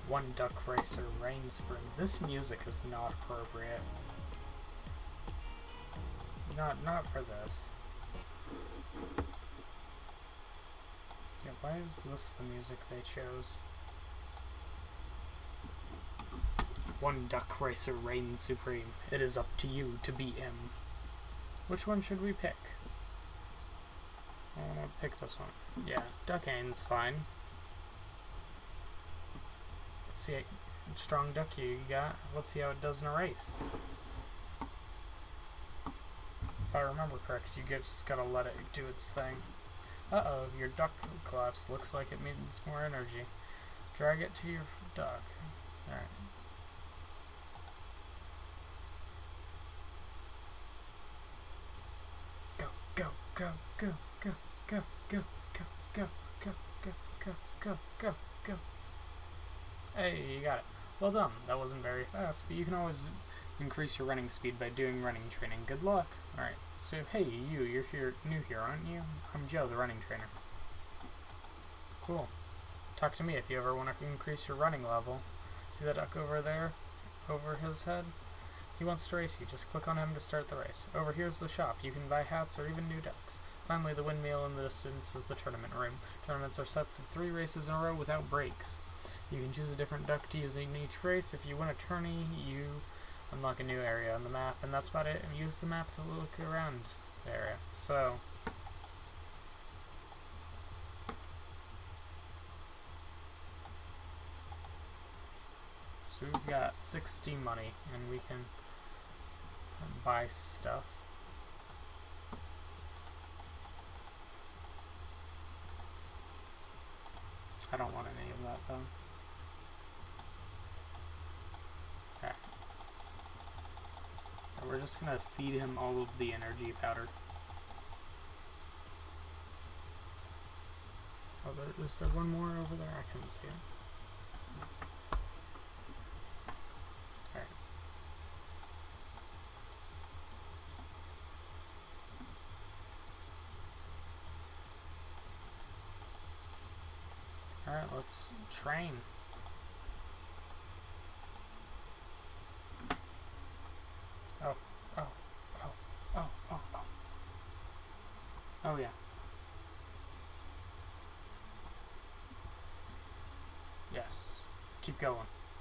One duck racer rain spring. This music is not appropriate. Not for this. Yeah, why is this the music they chose? One duck racer reigns supreme. It is up to you to beat him. Which one should we pick? I want to pick this one. Yeah, Duckane's fine. Let's see how strong duck you got. Let's see how it does in a race. If I remember correct, you just gotta let it do its thing. Uh-oh, your duck collapsed. Looks like it needs more energy. Drag it to your duck. Alright. Go, go, go, go, go, go, go, go, go, go, go, go, go, go, go. Hey, you got it. Well done. That wasn't very fast, but you can always increase your running speed by doing running training. Good luck. Alright, so hey, you're new here, aren't you? I'm Joe, the running trainer. Cool. Talk to me if you ever want to increase your running level. See that duck over there? Over his head? He wants to race you. Just click on him to start the race. Over here's the shop. You can buy hats or even new ducks. Finally, the windmill in the distance is the tournament room. Tournaments are sets of 3 races in a row without breaks. You can choose a different duck to use in each race. If you win a tourney, you unlock a new area on the map, and that's about it. And use the map to look around the area. So we've got 60 money, and we can buy stuff. I don't want any of that though. Okay. We're just gonna feed him all of the energy powder. Oh, is there one more over there? I couldn't see it. Alright. Alright, let's train. Oh, oh, oh, oh, oh, oh. Oh, yeah. Yes. Keep going.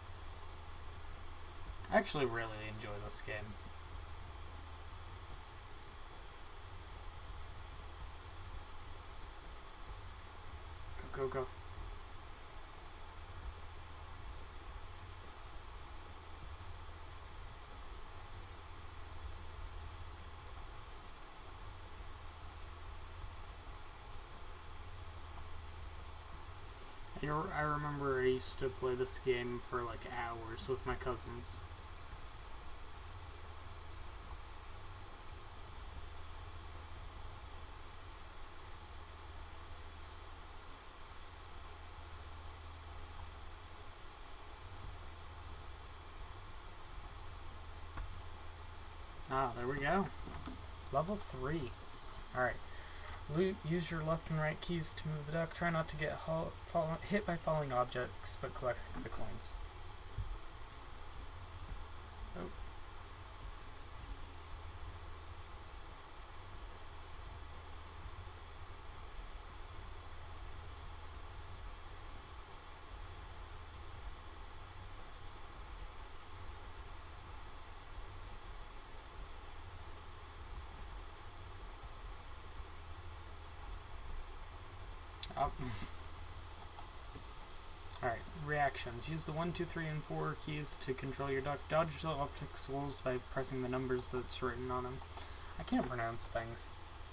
I actually really enjoy this game. Go, go, go. I remember I used to play this game for like hours with my cousins. Ah, there we go. Level 3. Alright. Use your left and right keys to move the duck. Try not to get hit by falling objects, but collect the coins. Oh. Alright, reactions. Use the 1, 2, 3, and 4 keys to control your duck. Dodge the obstacles by pressing the numbers that's written on them. I can't pronounce things.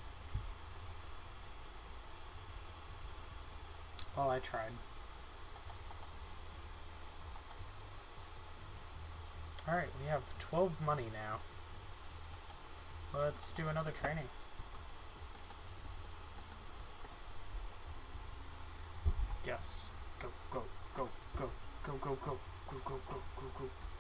Well, I tried. Alright, we have 12 money now. Let's do another training. Yes. Go, go, go, go, go, go, go, go, go, go, go, go.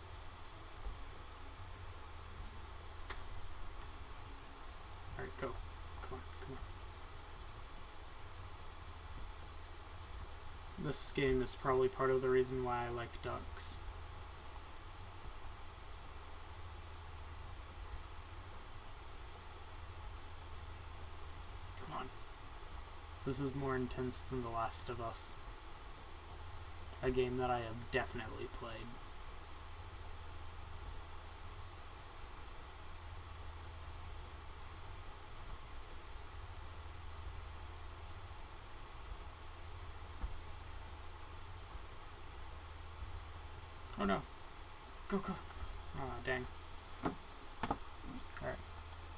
Alright, go. Come on, come on. This game is probably part of the reason why I like ducks. Come on. This is more intense than The Last of Us. A game that I have definitely played. Oh no. Go, go. Oh, dang. Alright.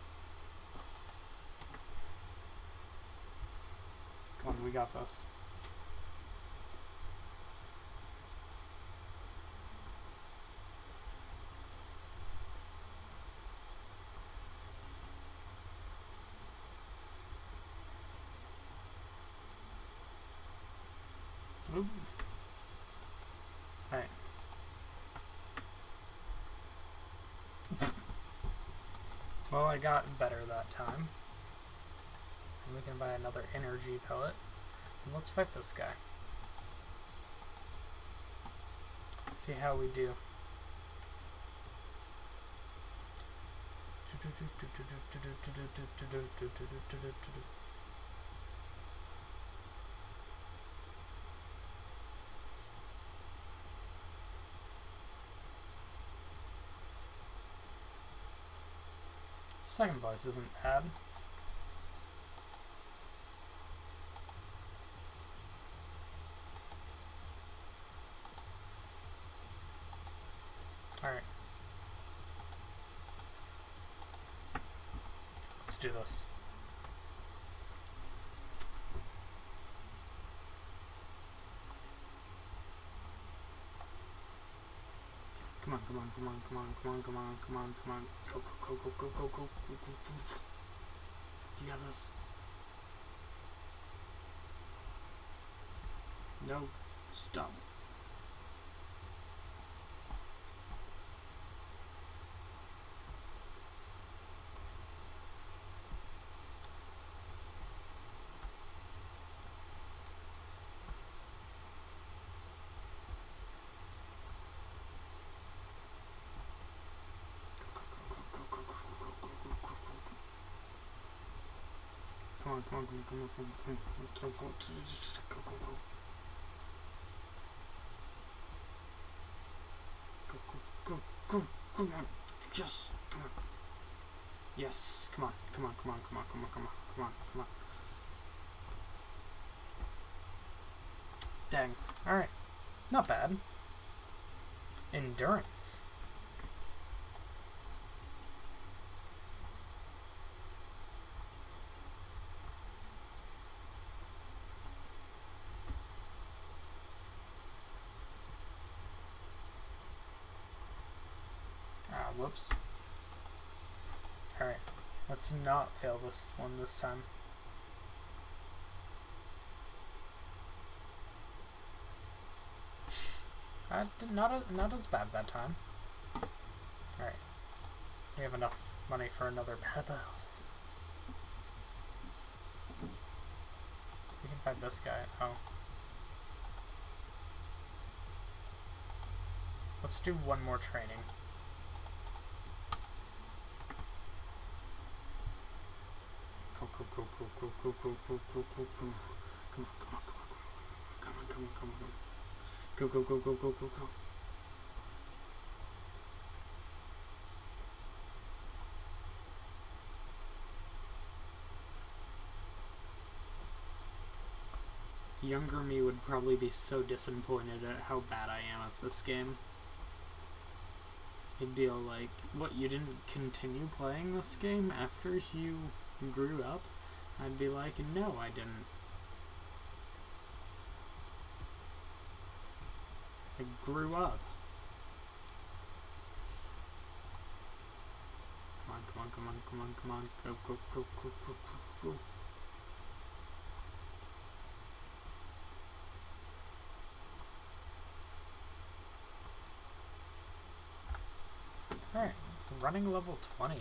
Come on, we got this. Oop. Alright. Well, I got better that time. And we can buy another energy pellet. And let's fight this guy. Let's see how we do. Second place isn't bad. Alright. Let's do this. Come on, come on, come on, come on, come on, come on, come on, come on. Go, go, go, go, go, go, go, go, go, go. You got this. No. Stop. Come on, come on, come on, come on, come on, come on, don't fall. Just go, go, go. Go, go, go, go, come on. Just, come on. Yes, come on, come on, come on, come on, come on, come on, come on, come on. Dang. Alright. Not bad. Endurance. Whoops. Alright, let's not fail this one this time. Not as bad that time. Alright. We have enough money for another pebble. We can fight this guy. Oh. Let's do one more training. Go, go, go, go, go, go, go, go, go, go. Come on, come on, come on, come on, come on, come on, come on. Go, go, go, go, go, go, go. Younger me would probably be so disappointed at how bad I am at this game. He'd be all like, what, you didn't continue playing this game after you grew up? I'd be like, no, I didn't. I grew up. Come on, come on, come on, come on, come on. Go, go, go, go, go, go, go. Alright, running level 20.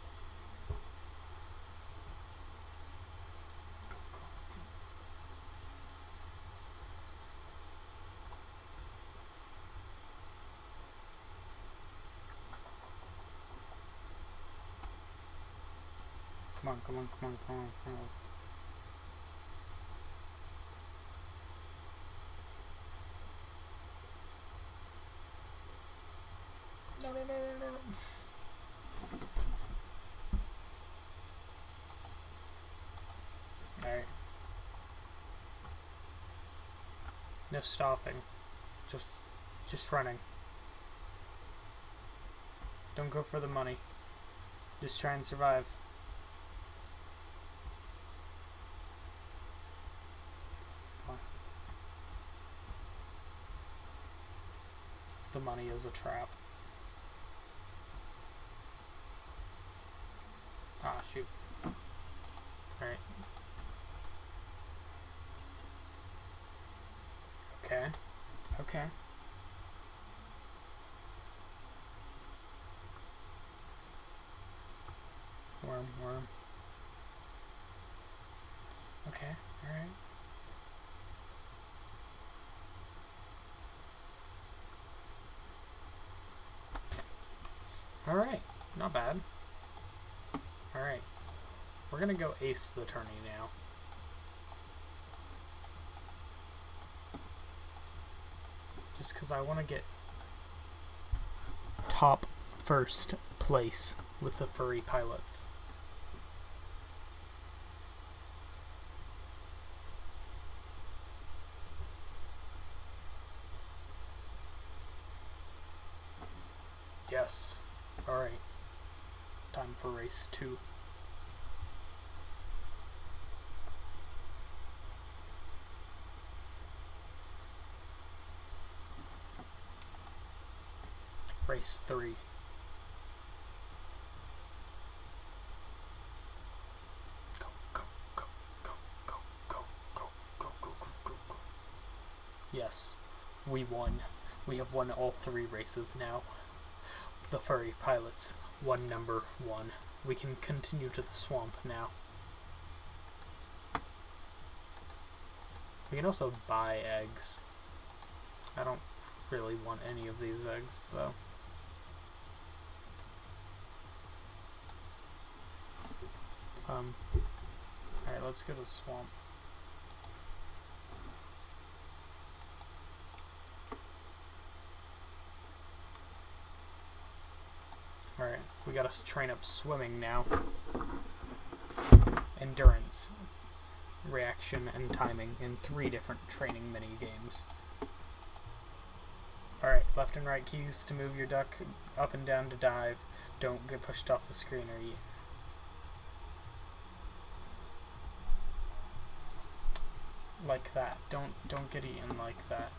Come on, come on, come on, come on, come on. No, no, no, no, no. Alright. No stopping. Just running. Don't go for the money. Just try and survive. Come on. The money is a trap. Ah, shoot. Alright. Okay. Okay. Worm. Okay, alright. Alright, not bad. Alright. We're gonna go ace the tourney now. Just because I want to get top first place with the furry pilots. Yes. Alright. Time for race 2. Race 3. Go, go, go, go, go, go, go, go, go, go, go, go. Yes, we won. We have won all 3 races now. The furry pilots won number 1. We can continue to the swamp now. We can also buy eggs. I don't really want any of these eggs, though. Alright, let's go to the swamp. Alright, we gotta train up swimming now. Endurance, reaction, and timing in 3 different training mini games. Alright, left and right keys to move your duck up and down to dive. Don't get pushed off the screen or eat. Like that. Don't get eaten like that.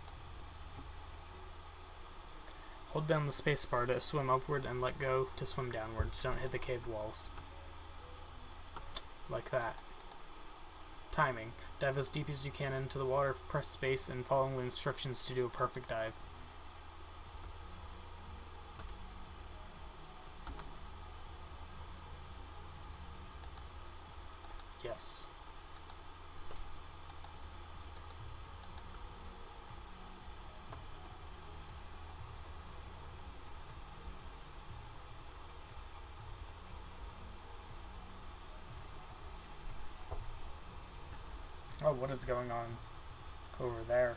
Hold down the spacebar to swim upward and let go to swim downwards. Don't hit the cave walls. Like that. Timing. Dive as deep as you can into the water, press space, and follow the instructions to do a perfect dive. Yes. Oh, what is going on over there?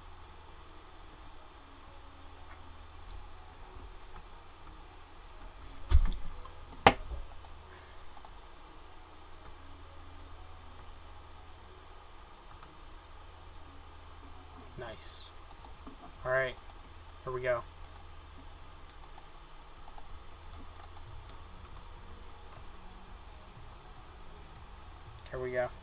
Nice. Alright, here we go. Here we go.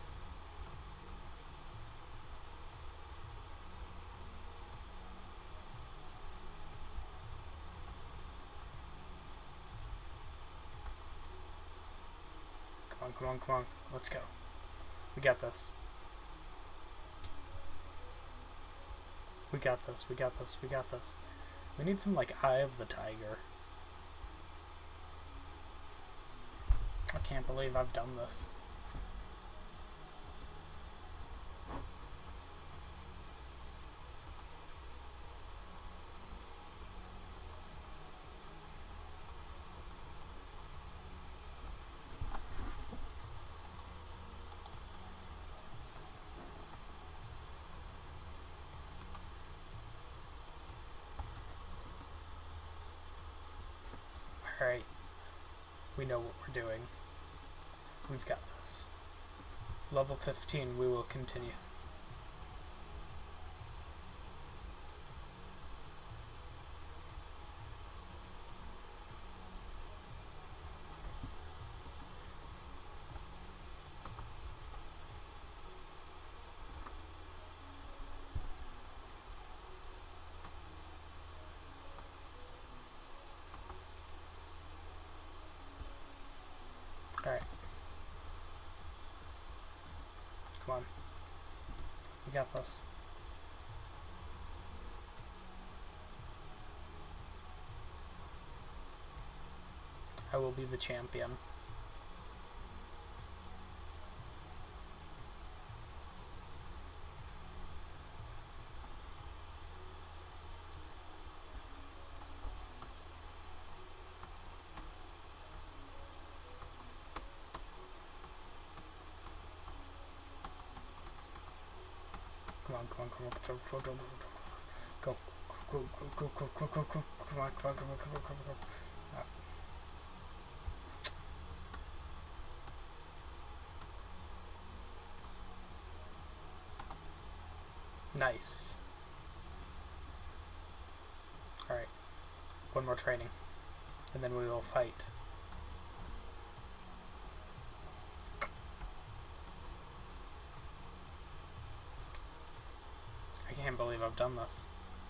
Come on, come on. Let's go. We got this. We got this, we got this, we got this. We need some, like, Eye of the Tiger. I can't believe I've done this. Alright. We know what we're doing. We've got this. Level 15, we will continue. Alright. Come on. We got this. I will be the champion. Come on, come on, come on, go, go, go, go, go, go, go, go, come on, come on, come on, come on, come on, come on. Nice. Alright, one more training, and then we will fight. I can't believe I've done this.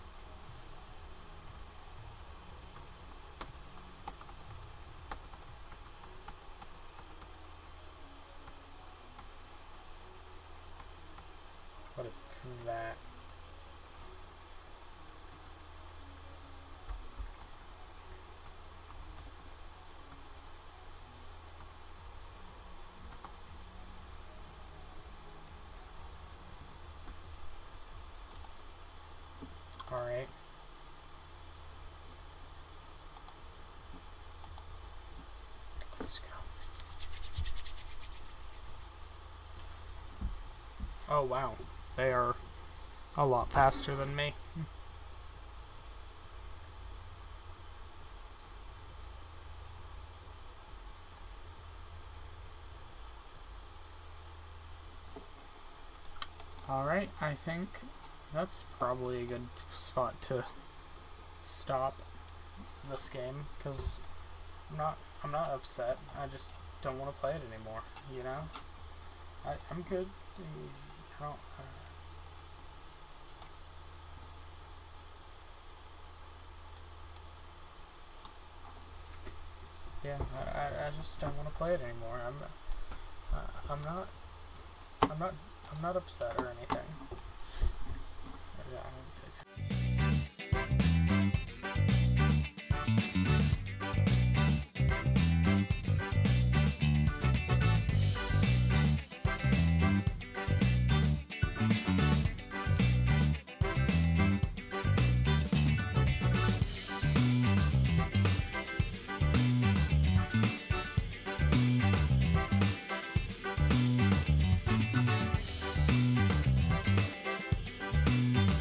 What is that? Alright. Let's go. Oh wow, they are a lot faster than me. Alright, I think that's probably a good spot to stop this game, because I'm not upset. I just don't want to play it anymore, you know? I'm good. I don't, yeah, I just don't want to play it anymore. I'm not upset or anything. Yeah,